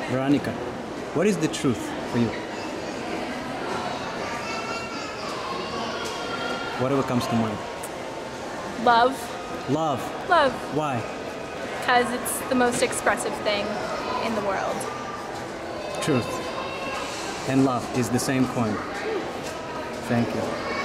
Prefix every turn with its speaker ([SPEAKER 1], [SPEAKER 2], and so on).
[SPEAKER 1] Veronica, what is the truth for you? Whatever comes to mind.
[SPEAKER 2] Love.
[SPEAKER 1] Love.
[SPEAKER 2] Love.
[SPEAKER 1] Why?
[SPEAKER 2] Because it's the most expressive thing in the world.
[SPEAKER 1] Truth and love is the same coin. Thank you.